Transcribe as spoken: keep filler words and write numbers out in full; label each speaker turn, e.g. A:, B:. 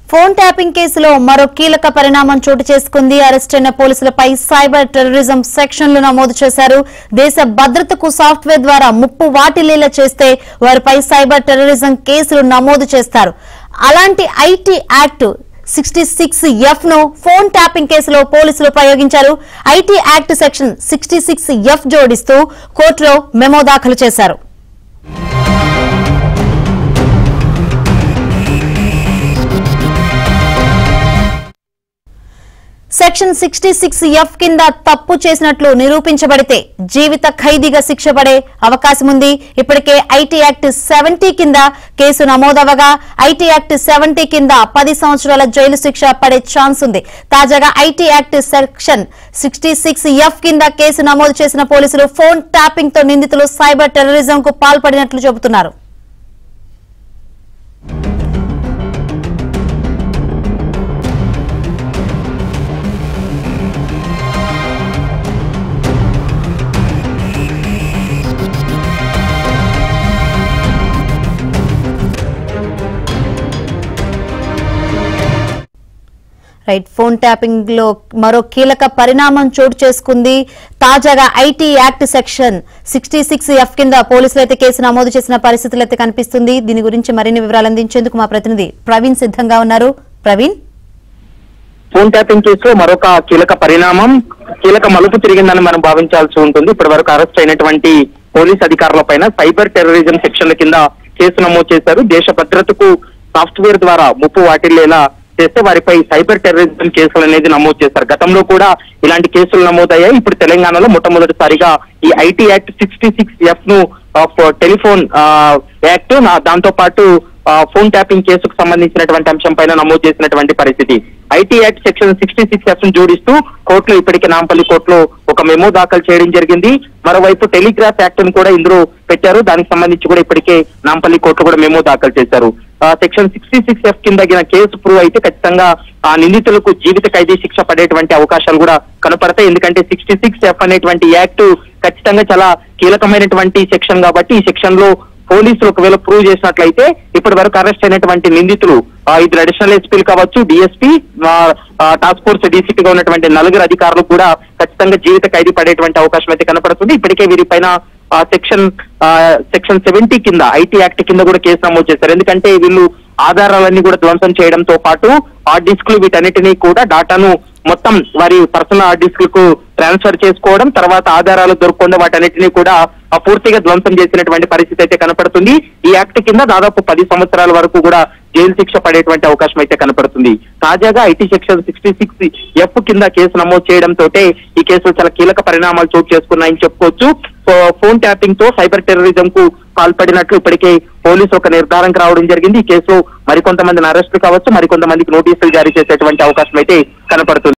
A: Phone tapping కేసులో మరో కీలక పరిణామం చోటు చేసుకుంది. అరెస్ట్ అయిన పోలీసులపై సైబర్ టెర్రరిజం సెక్షన్లు నమోదు చేశారు. దేశ భద్రతకు సాఫ్ట్వేర్ ద్వారా ముప్పు వాటిల్లేలా చేస్తే వారిపై సైబర్ టెర్రరిజం కేసులు నమోదు చేస్తారు. అలాంటి IT act sixty six F ను ఫోన్ ట్యాపింగ్ కేసులో పోలీసులు ప్రయోగించారు. IT act section sixty six F జోడిస్తూ కోర్టులో మెమో దాఖలు చేశారు. సెక్షన్ సిక్స్టీ సిక్స్ ఎఫ్ కింద తప్పు చేసినట్లు నిరూపించబడితే జీవిత ఖైదీగా శిక్ష పడే అవకాశం ఉంది. ఇప్పటికే ఐటీ యాక్ట్ సెవెంటీ కింద కేసు నమోదవగా ఐటీ యాక్ట్ సెవెంటీ కింద పది సంవత్సరాల జైలు శిక్ష పడే ఛాన్స్ ఉంది. తాజాగా IT act section sixty six F కింద కేసు నమోదు చేసిన పోలీసులు ఫోన్ ట్యాపింగ్ తో నిందితులు సైబర్ టెర్రరిజం కు పాల్పడినట్లు చెబుతున్నారు. రైట్ ఫోన్ ట్యాపింగ్ లో మరో కీలక పరిణామం చోటు చేసుకుంది. తాజాగా IT act section sixty six F కింద పోలీసులు అయితే కేసు నమోదు చేసిన పరిస్థితులు అయితే కనిపిస్తుంది. దీని గురించి మరిన్ని వివరాలు అందించేందుకు మా ప్రతినిధి ప్రవీణ్ సిద్ధంగా ఉన్నారు. ప్రవీణ్,
B: ఫోన్ ట్యాపింగ్ కేసులో మరొక కీలక పరిణామం కీలక మలుపు తిరిగిందని మనం భావించాల్సి ఉంటుంది. ఇప్పటి వరకు అరెస్ట్ అయినటువంటి పోలీస్ అధికారుల పైన సైబర్ టెర్రరిజం సెక్షన్ల కింద కేసు నమోదు చేశారు. దేశ భద్రతకు సాఫ్ట్వేర్ ద్వారా ముప్పు వాటిల్లేలా చేస్తే వారిపై సైబర్ టెర్రరిజం కేసులు అనేది నమోదు చేశారు. గతంలో కూడా ఇలాంటి కేసులు నమోదయ్యాయి. ఇప్పుడు తెలంగాణలో మొట్టమొదటిసారిగా ఈ IT act sixty six F ను టెలిఫోన్ యాక్ట్ దాంతో పాటు ఫోన్ ట్యాపింగ్ కేసుకు సంబంధించినటువంటి అంశం పైన నమోదు చేసినటువంటి పరిస్థితి. IT act section sixty six F ను జోడిస్తూ కోర్టులో ఇప్పటికే నాంపల్లి కోర్టులో ఒక మెమో దాఖలు చేయడం జరిగింది. మరోవైపు టెలిగ్రాఫ్ యాక్ట్ ను కూడా ఇందులో పెట్టారు. దానికి సంబంధించి కూడా ఇప్పటికే నాంపల్లి కోర్టులో కూడా మెమో దాఖలు చేశారు. సెక్షన్ సిక్స్టీ సిక్స్ ఎఫ్ కింద కేసు ప్రూవ్ అయితే ఖచ్చితంగా ఆ నిందితులకు జీవిత ఖైదీ శిక్ష పడేటువంటి అవకాశాలు కూడా కనపడతాయి. ఎందుకంటే సిక్స్టీ సిక్స్ ఎఫ్ అనేటువంటి యాక్ట్ ఖచ్చితంగా చాలా కీలకమైనటువంటి సెక్షన్ కాబట్టి ఈ సెక్షన్ లో పోలీసులు ఒకవేళ ప్రూవ్ చేసినట్లయితే ఇప్పటి వరకు అరెస్ట్ అయినటువంటి నిందితులు ఇద్దరు అడిషనల్ ఎస్పీలు కావచ్చు, డిఎస్పీ, టాస్క్ ఫోర్స్ డీసీపీగా ఉన్నటువంటి నలుగురు అధికారులు కూడా ఖచ్చితంగా జీవిత ఖైదీ పడేటువంటి అవకాశం అయితే కనపడుతుంది. ఇప్పటికే వీరిపైన సెక్షన్ సెక్షన్ సెవెంటీ కింద ఐటీ యాక్ట్ కింద కూడా కేసు నమోదు చేశారు. ఎందుకంటే వీళ్ళు ఆధారాలన్నీ కూడా ధ్వంసం చేయడంతో పాటు హార్డ్ డిస్క్లు వీటన్నిటినీ కూడా డాటాను మొత్తం వారి పర్సనల్ హార్డ్ డిస్క్లకు ట్రాన్స్ఫర్ చేసుకోవడం, తర్వాత ఆధారాలు దొరకకుండా వాటన్నిటినీ కూడా పూర్తిగా ధ్వంసం చేసినటువంటి పరిస్థితి అయితే కనపడుతుంది. ఈ యాక్ట్ కింద దాదాపు పది సంవత్సరాల వరకు కూడా జైలు శిక్ష పడేటువంటి అవకాశం అయితే కనపడుతుంది. తాజాగా IT section sixty six F కింద కేసు నమోదు చేయడంతో ఈ కేసులో చాలా కీలక పరిణామాలు చోటు చేసుకున్నాయని చెప్పుకోవచ్చు. ఫోన్ ట్యాపింగ్ తో సైబర్ టెర్రరిజం కు పాల్పడినట్లు ఇప్పటికే పోలీసు ఒక నిర్ధారణకు రావడం జరిగింది. ఈ కేసు మరికొంతమందిని అరెస్టులు కావచ్చు, మరికొంతమందికి నోటీసులు జారీ చేసేటువంటి అవకాశం అయితే కనపడుతుంది.